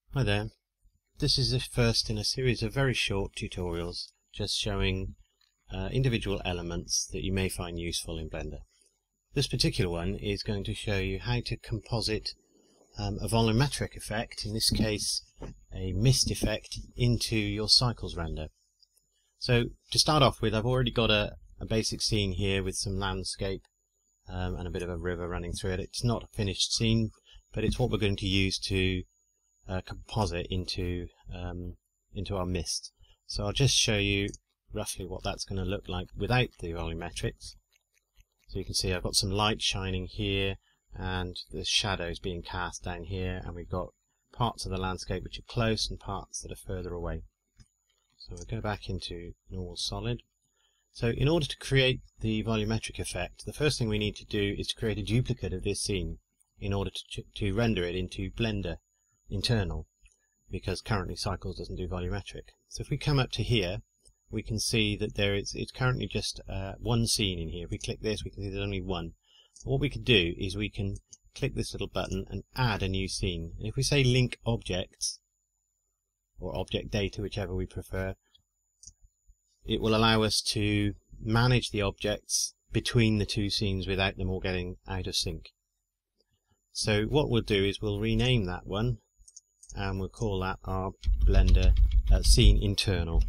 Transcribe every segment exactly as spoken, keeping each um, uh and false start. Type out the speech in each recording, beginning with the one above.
Hi there. This is the first in a series of very short tutorials just showing uh, individual elements that you may find useful in Blender. This particular one is going to show you how to composite um, a volumetric effect, in this case a mist effect, into your cycles render. So to start off with, I've already got a, a basic scene here with some landscape um, and a bit of a river running through it. It's not a finished scene, but it's what we're going to use to Uh, composite into um, into our mist. So I'll just show you roughly what that's going to look like without the volumetrics. So you can see I've got some light shining here and the shadows being cast down here, and we've got parts of the landscape which are close and parts that are further away. So we'll go back into normal solid. So in order to create the volumetric effect, the first thing we need to do is to create a duplicate of this scene in order to, to render it into Blender internal, because currently Cycles doesn't do volumetric. So if we come up to here, we can see that there is it's currently just uh, one scene in here. If we click this, we can see there's only one. What we could do is we can click this little button and add a new scene. And if we say link objects or object data, whichever we prefer, it will allow us to manage the objects between the two scenes without them all getting out of sync. So what we'll do is we'll rename that one, and we'll call that our Blender uh, scene internal.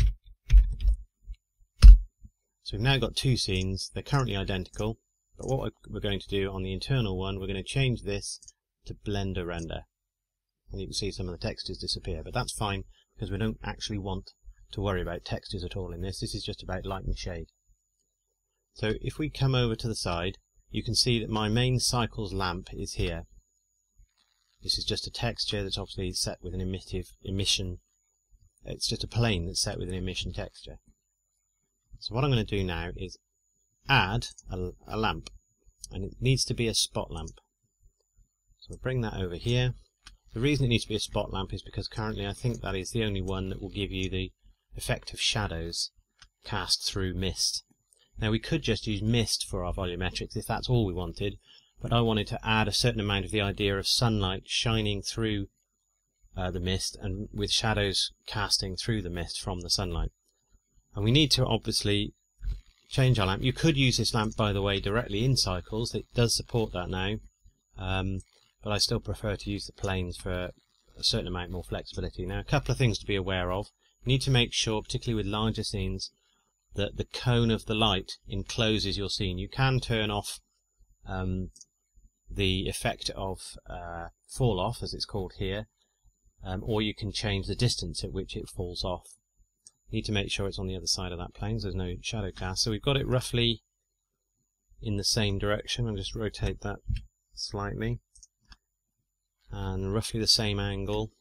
So we've now got two scenes. They're currently identical, but what we're going to do on the internal one, we're going to change this to Blender render, and you can see some of the textures disappear, but that's fine because we don't actually want to worry about textures at all in this. This is just about light and shade. So if we come over to the side, you can see that my main Cycles lamp is here. This is just a texture that's obviously set with an emittive emission. It's just a plane that's set with an emission texture. So what I'm going to do now is add a, a lamp, and it needs to be a spot lamp. So we'll bring that over here. The reason it needs to be a spot lamp is because currently I think that is the only one that will give you the effect of shadows cast through mist. Now we could just use mist for our volumetrics if that's all we wanted, but I wanted to add a certain amount of the idea of sunlight shining through uh, the mist and with shadows casting through the mist from the sunlight. And we need to obviously change our lamp. You could use this lamp, by the way, directly in Cycles. It does support that now, um, but I still prefer to use the planes for a certain amount more flexibility. Now, a couple of things to be aware of. You need to make sure, particularly with larger scenes, that the cone of the light encloses your scene. You can turn off um, the effect of uh, fall off, as it's called here, um, or you can change the distance at which it falls off. You need to make sure it's on the other side of that plane so there's no shadow cast. So we've got it roughly in the same direction. I'll just rotate that slightly, and roughly the same angle.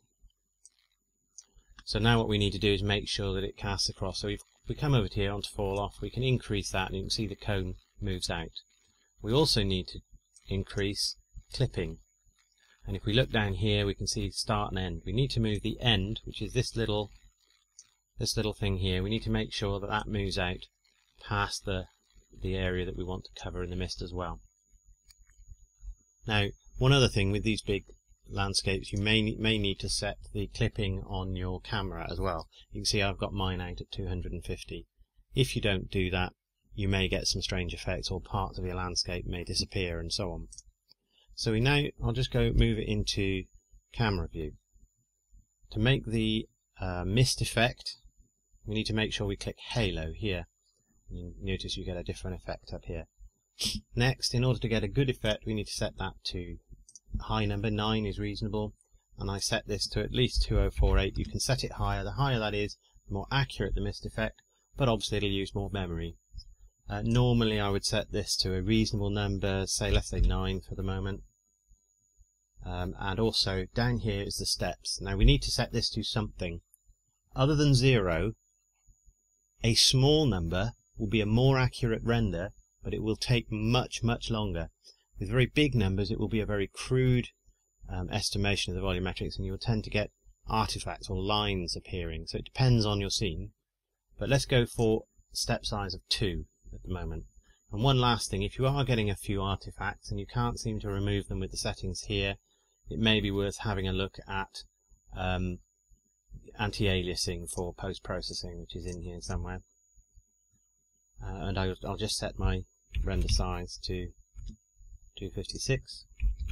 So now what we need to do is make sure that it casts across. So if we come over here onto fall off, we can increase that, and you can see the cone moves out. We also need to increase clipping, and if we look down here we can see start and end. We need to move the end, which is this little this little thing here. We need to make sure that that moves out past the the area that we want to cover in the mist as well. Now, one other thing with these big landscapes, you may may need to set the clipping on your camera as well. You can see I've got mine out at two hundred fifty. If you don't do that, you may get some strange effects, or parts of your landscape may disappear and so on. So we now, I'll just go move it into camera view. To make the uh, mist effect, we need to make sure we click halo here. You notice you get a different effect up here. Next, in order to get a good effect, we need to set that to high number. Nine is reasonable, and I set this to at least two thousand forty-eight. You can set it higher. The higher that is, the more accurate the mist effect, but obviously it'll use more memory. Uh, normally I would set this to a reasonable number, say let's say nine for the moment. Um, and also down here is the steps. Now we need to set this to something other than zero. A small number will be a more accurate render, but it will take much much longer. With very big numbers, it will be a very crude um, estimation of the volumetrics, and you will tend to get artifacts or lines appearing. So it depends on your scene. But let's go for step size of two at the moment. And one last thing, if you are getting a few artifacts and you can't seem to remove them with the settings here, it may be worth having a look at um, anti-aliasing for post-processing, which is in here somewhere. Uh, and I, I'll just set my render size to two fifty-six.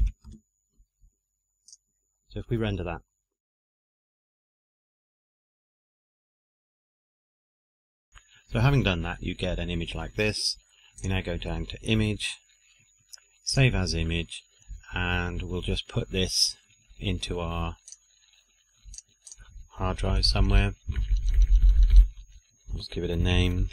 So if we render that, so having done that, you get an image like this. We now go down to Image, Save as Image, and we'll just put this into our hard drive somewhere. Let's give it a name.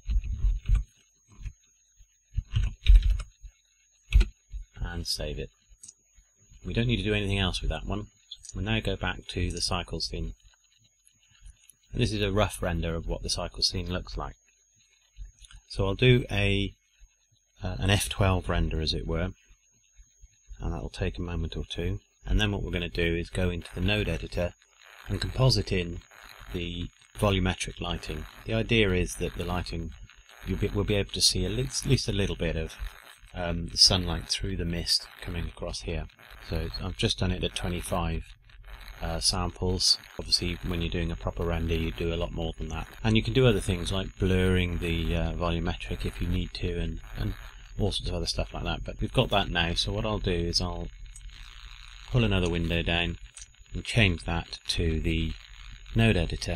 And save it. We don't need to do anything else with that one. We'll now go back to the cycle scene. And this is a rough render of what the cycle scene looks like. So I'll do a uh, an F twelve render, as it were, and that will take a moment or two. And then what we're going to do is go into the node editor and composite in the volumetric lighting. The idea is that the lighting, you'll be, we'll be able to see at least, at least a little bit of um, the sunlight through the mist coming across here. So I've just done it at twenty-five uh, samples. Obviously when you're doing a proper render you do a lot more than that. And you can do other things like blurring the uh, volumetric if you need to, and, and all sorts of other stuff like that. But we've got that now, so what I'll do is I'll pull another window down and change that to the node editor.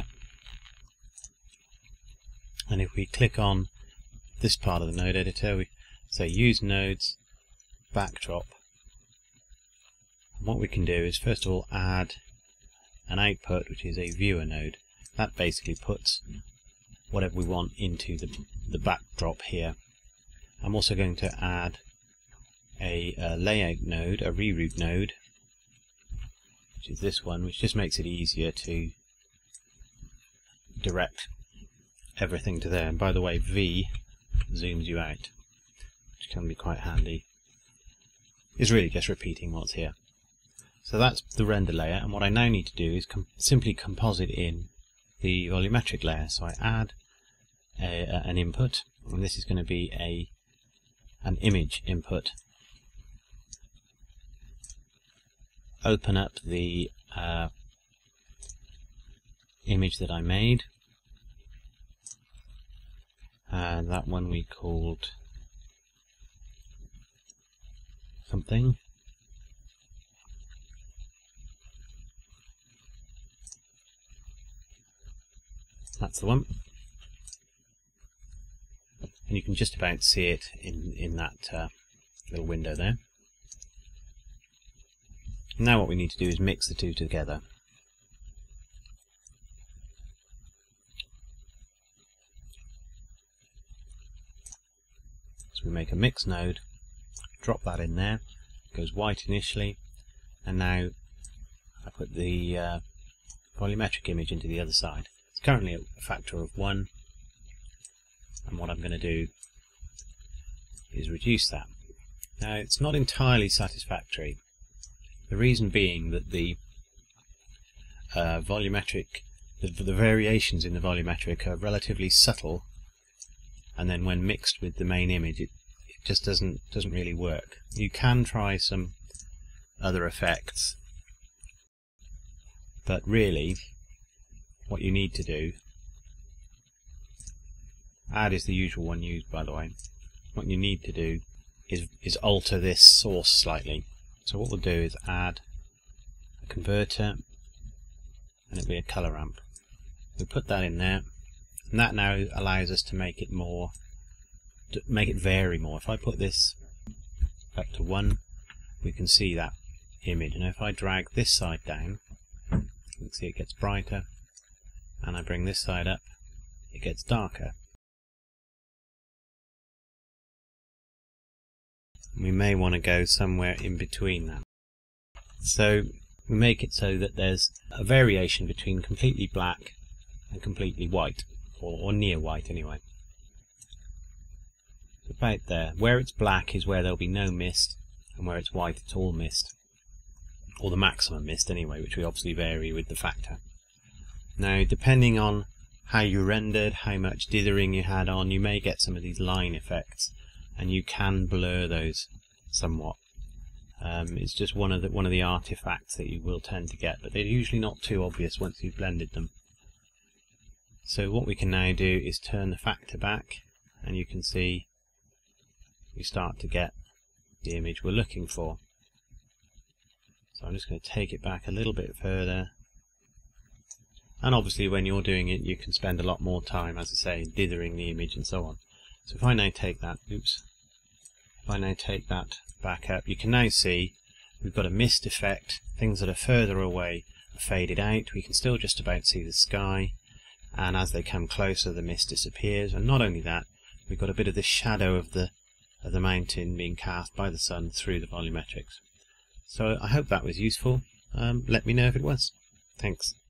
And if we click on this part of the node editor, we say use nodes, backdrop. And what we can do is first of all add an output, which is a viewer node. That basically puts whatever we want into the, the backdrop here. I'm also going to add a, a layout node, a reroute node, which is this one, which just makes it easier to direct everything to there. And by the way, V zooms you out, which can be quite handy. It's really just repeating what's here. So that's the render layer, and what I now need to do is com simply composite in the volumetric layer. So I add a, a, an input, and this is going to be a an image input. Open up the uh, image that I made, and that one we called something. That's the one, and you can just about see it in in that uh, little window there. Now what we need to do is mix the two together. So we make a mix node, drop that in there, it goes white initially, and now I put the uh, volumetric image into the other side. It's currently a factor of one, and what I'm going to do is reduce that. Now it's not entirely satisfactory. The reason being that the uh, volumetric, the, the variations in the volumetric are relatively subtle, and then when mixed with the main image, it, it just doesn't doesn't really work. You can try some other effects, but really, what you need to do, add is the usual one used, by the way. What you need to do is is alter this source slightly. So what we'll do is add a converter, and it'll be a color ramp. We'll put that in there, and that now allows us to make it more, to make it vary more. If I put this up to one, we can see that image. And if I drag this side down, you can see it gets brighter, and I bring this side up, it gets darker. We may want to go somewhere in between that. So we make it so that there's a variation between completely black and completely white, or, or near white anyway. So about there. Where it's black is where there'll be no mist, and where it's white it's all mist. Or the maximum mist anyway, which we obviously vary with the factor. Now depending on how you rendered, how much dithering you had on, you may get some of these line effects, and you can blur those somewhat. Um, it's just one of the one of the artifacts that you will tend to get, but they're usually not too obvious once you've blended them. So what we can now do is turn the factor back, and you can see we start to get the image we're looking for. So I'm just going to take it back a little bit further. And obviously when you're doing it, you can spend a lot more time, as I say, dithering the image and so on. So if I now take that, oops, if I now take that back up, you can now see we've got a mist effect. Things that are further away are faded out. We can still just about see the sky, and as they come closer, the mist disappears. And not only that, we've got a bit of the shadow of the of the mountain being cast by the sun through the volumetrics. So I hope that was useful. Um, let me know if it was. Thanks.